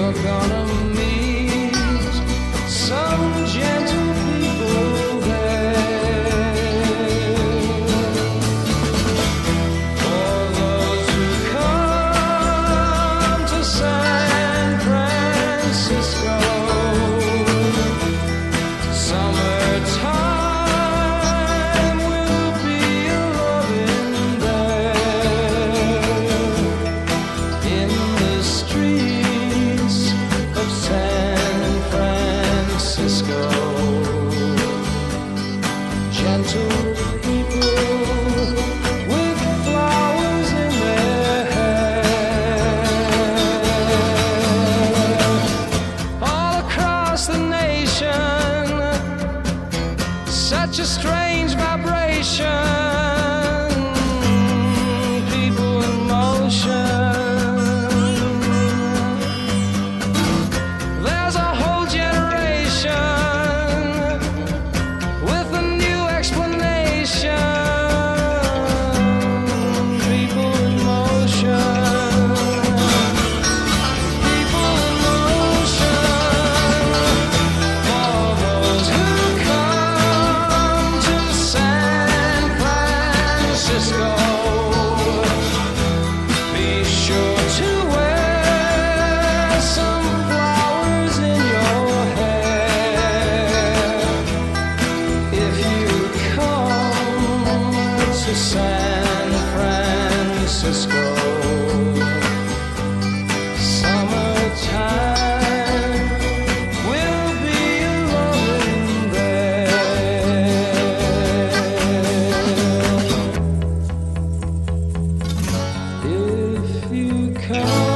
you're gonna meet some gentle people there. For those who come to San Francisco, summertime will be a loving there. In the streets of San Francisco, gentle people with flowers in their hair. All across the nation, such a strange vibration, people in motion. There's a whole generation with a new explanation, people in motion. People in motion. For those who come to San Francisco, be sure to wear some flowers in your hair. If you come to San Francisco, summertime will be a loving there. If you come